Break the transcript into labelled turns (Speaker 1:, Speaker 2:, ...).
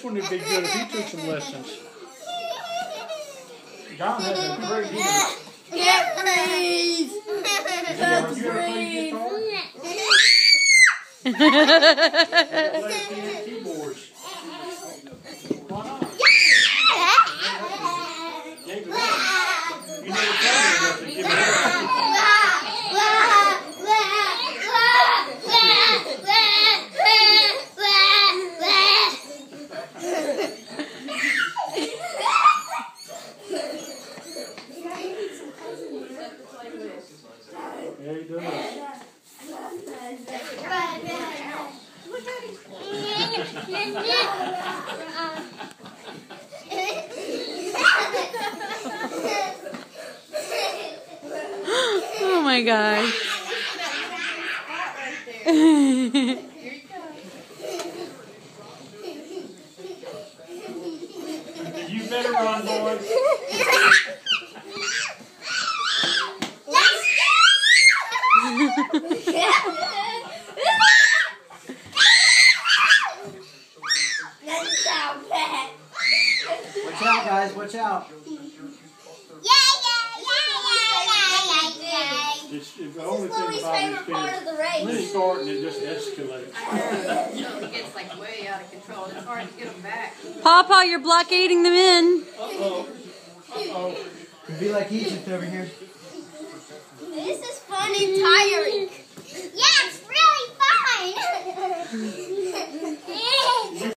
Speaker 1: this one would be good if he took some lessons. John has a great guitar.
Speaker 2: Yeah, please.
Speaker 1: Have you ever played guitar? Play keyboards. Why not? You never told me nothing. Give me that. Yeah, he does.
Speaker 3: Oh my gosh.
Speaker 1: You better run, boys.
Speaker 2: Watch out, guys. Watch out.
Speaker 1: It's the only thing about this when it starts and it just escalates.
Speaker 4: It gets like way out of control. It's hard to get them back.
Speaker 3: Pawpaw, you're blockading them in.
Speaker 1: Uh-oh. Uh-oh.
Speaker 2: It'd be like Egypt over here.
Speaker 5: This is fun and tiring. Yeah, it's really fun.